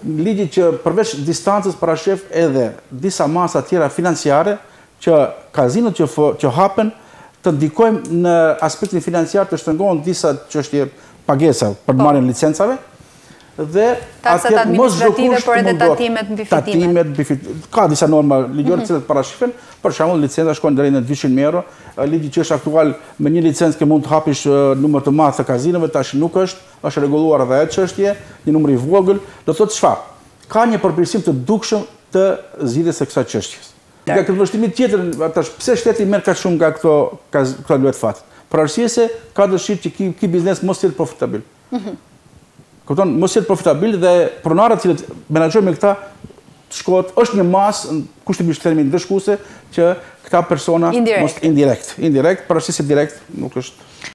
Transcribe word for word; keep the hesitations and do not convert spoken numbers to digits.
ligji që përveç distancës parashef edhe disa masa tjera financiare që kazinot që, që hapen të ndikojmë në aspektin financiar të shtrëngohen disa çështje pagesa për marrjen e licencave dhe taksat administrative por edhe tatimet mbi fitimet. Tatimet mbi fitimet. Ka disa norma ligjore që parashifen, për shembull licenca shkon deri në dyqind mijë euro, ligji që është aktual me një licencë që mund të hapish numër të madh të kazinove, tash nuk është, është rregulluar edhe ajo çështje, një numër i vogël, do thotë çfarë? Ka një përmirësim të dukshëm të zgjidhjes së kësaj çështjes. Nga këtë vështrimi tjetër, tash pse shteti merr kaq shumë nga këto këto luet fat? Për arsye se ka dëshirë që ky biznes mos jetë profitabil. Kupton, mos jetë profitabil dhe pronarët që menaxhojnë me këta shkohet është një masë kushtimisht termin dëshkuese që këta persona indirekt, indirekt, indirekt, për arsye se direkt nuk është